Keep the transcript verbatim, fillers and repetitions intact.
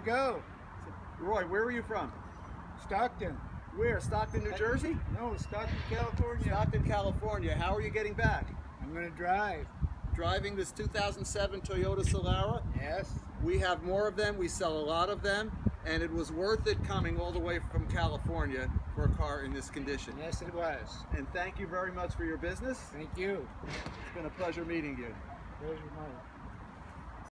go. Roy, where are you from? Stockton. Where? Stockton, New Jersey? No, Stockton, California. Stockton, California. How are you getting back? I'm going to drive. Driving this two thousand seven Toyota Solara? Yes. We have more of them. We sell a lot of them. And it was worth it coming all the way from California for a car in this condition. Yes, it was. And thank you very much for your business. Thank you. It's been a pleasure meeting you. Pleasure mine.